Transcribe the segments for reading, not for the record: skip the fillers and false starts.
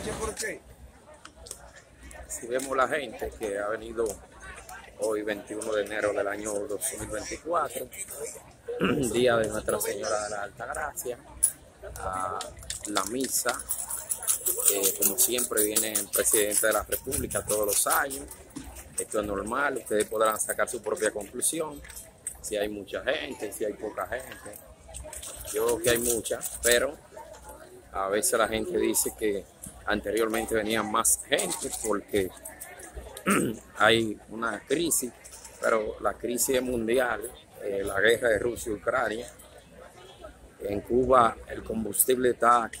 Si vemos la gente que ha venido hoy 21 de enero del año 2024, día de Nuestra Señora de la Alta Gracia, a la misa, como siempre viene el presidente de la República todos los años. Esto es normal, ustedes podrán sacar su propia conclusión, si hay mucha gente, si hay poca gente. Yo creo que hay mucha, pero a veces la gente dice que anteriormente venía más gente porque hay una crisis, pero la crisis es mundial, la guerra de Rusia y Ucrania. En Cuba el combustible está a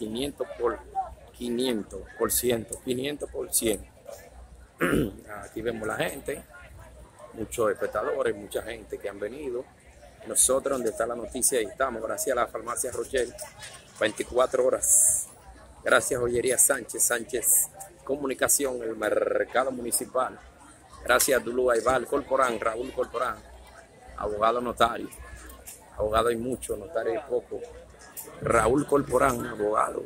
500%. Aquí vemos la gente, muchos espectadores, mucha gente que han venido. Nosotros, donde está la noticia, ahí estamos, gracias a la farmacia Rochelle, 24 horas. Gracias Joyería Sánchez Comunicación, el mercado municipal. Gracias Dulú Aibal Corporán, Raúl Corporán, abogado notario. Abogado hay mucho, notario hay poco. Raúl Corporán, abogado,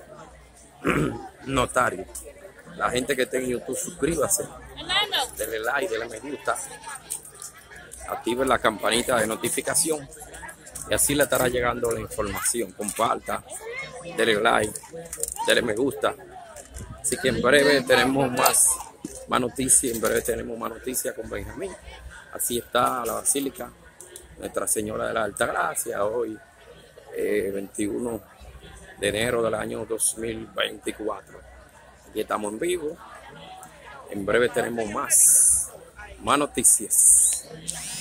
notario. La gente que esté en YouTube, suscríbase, denle like, denle me gusta, active la campanita de notificación y así le estará llegando la información. Comparta, denle like, denle me gusta. Así que en breve tenemos más noticias, con Benjamín. Así está la Basílica Nuestra Señora de la Alta Gracia, hoy 21 de enero del año 2024. Aquí estamos en vivo. En breve tenemos más noticias.